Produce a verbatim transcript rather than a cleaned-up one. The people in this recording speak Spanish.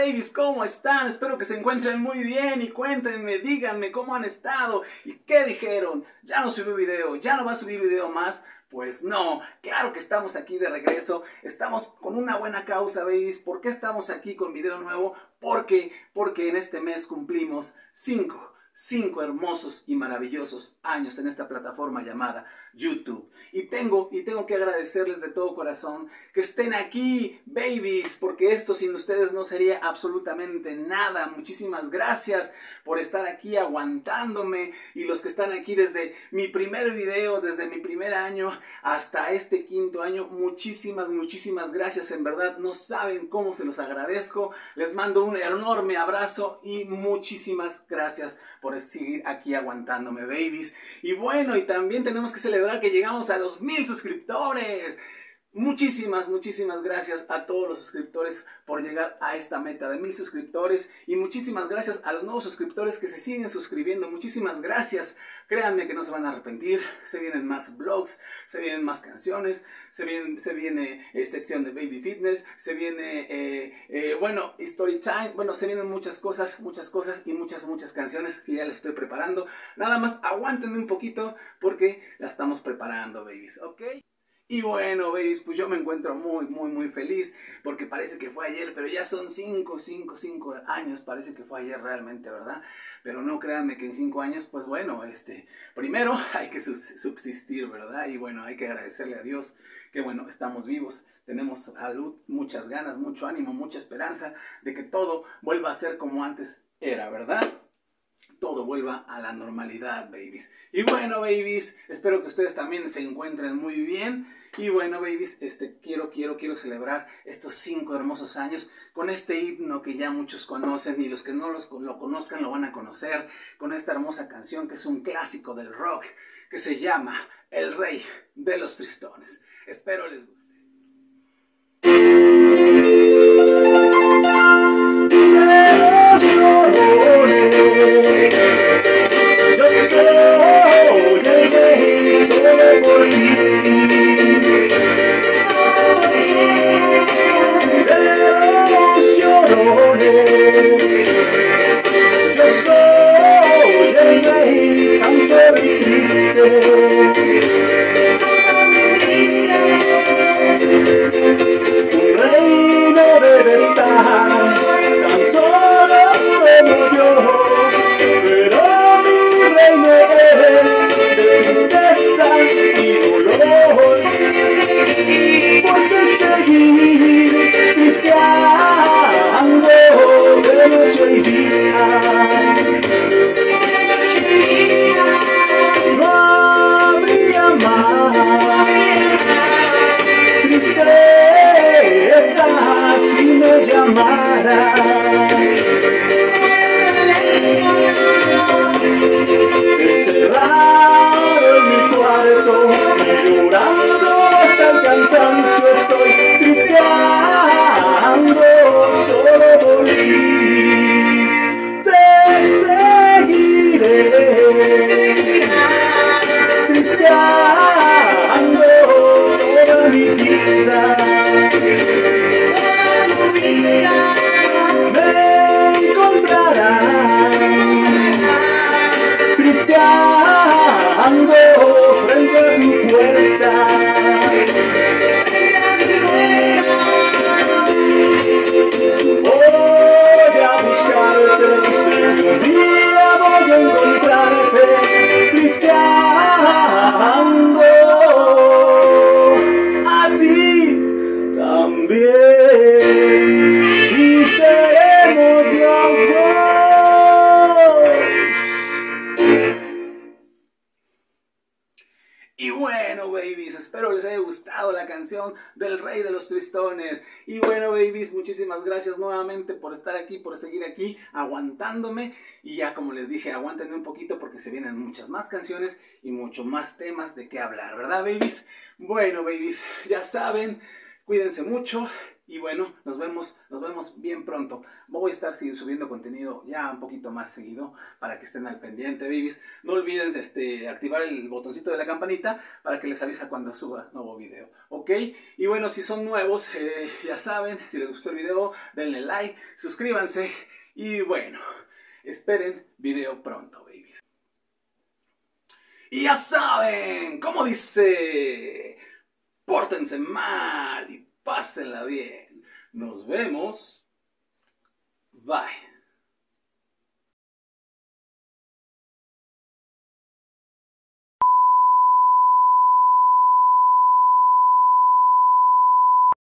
babies, ¿cómo están? Espero que se encuentren muy bien y cuéntenme, díganme cómo han estado y qué dijeron. Ya no subió video, ya no va a subir video más. Pues no, claro que estamos aquí de regreso, estamos con una buena causa, babies. ¿Por qué estamos aquí con video nuevo? Porque, porque en este mes cumplimos cinco. Cinco hermosos y maravillosos años en esta plataforma llamada YouTube. Y tengo, y tengo que agradecerles de todo corazón que estén aquí, babies, porque esto sin ustedes no sería absolutamente nada. Muchísimas gracias por estar aquí aguantándome, y los que están aquí desde mi primer video, desde mi primer año hasta este quinto año, muchísimas, muchísimas gracias. En verdad no saben cómo se los agradezco. Les mando un enorme abrazo y muchísimas gracias por seguir aquí aguantándome, babies. Y bueno, y también tenemos que celebrar que llegamos a los mil suscriptores. Muchísimas, muchísimas gracias a todos los suscriptores por llegar a esta meta de mil suscriptores. Y muchísimas gracias a los nuevos suscriptores que se siguen suscribiendo. Muchísimas gracias. Créanme que no se van a arrepentir. Se vienen más vlogs, se vienen más canciones, se viene, se viene eh, sección de Baby Fitness, se viene, eh, eh, bueno, Story Time. Bueno, se vienen muchas cosas, muchas cosas y muchas, muchas canciones que ya les estoy preparando. Nada más aguántenme un poquito porque la estamos preparando, babies, ¿ok? Y bueno, babies, pues yo me encuentro muy, muy, muy feliz porque parece que fue ayer, pero ya son cinco, cinco, cinco años, parece que fue ayer realmente, ¿verdad? Pero no créanme que en cinco años, pues bueno, este, primero hay que subsistir, ¿verdad? Y bueno, hay que agradecerle a Dios que bueno, estamos vivos, tenemos salud, muchas ganas, mucho ánimo, mucha esperanza de que todo vuelva a ser como antes era, ¿verdad? Todo vuelva a la normalidad, babies. Y bueno, babies, espero que ustedes también se encuentren muy bien. Y bueno, babies, este, quiero, quiero, quiero celebrar estos cinco hermosos años con este himno que ya muchos conocen, y los que no los, lo conozcan lo van a conocer, con esta hermosa canción que es un clásico del rock, que se llama El Rey de los Tristones. Espero les guste. Encerrado en mi cuarto, llorando hasta el cansancio, estoy tristeando solo por ti. Te seguiré, tristeando toda mi vida. Me encontrarás tristeando frente a tu puerta. Voy a buscarte, si un día voy a encontrarte tristeando a ti también, y seremos los dos. Y bueno, babies, espero les haya gustado la canción del Rey de los Tristones. Y bueno, babies, muchísimas gracias nuevamente por estar aquí, por seguir aquí aguantándome. Y ya como les dije, aguántenme un poquito porque se vienen muchas más canciones y mucho más temas de qué hablar, ¿verdad, babies? Bueno, babies, ya saben, cuídense mucho Y bueno, nos vemos, nos vemos bien pronto. Voy a estar subiendo contenido ya un poquito más seguido para que estén al pendiente, babies. No olviden este, activar el botoncito de la campanita para que les avisa cuando suba nuevo video, ¿ok? Y bueno, si son nuevos, eh, ya saben, si les gustó el video, denle like, suscríbanse y bueno, esperen video pronto, babies. Y ya saben, como dice, pórtense mal y pásenla bien. Nos vemos. Bye.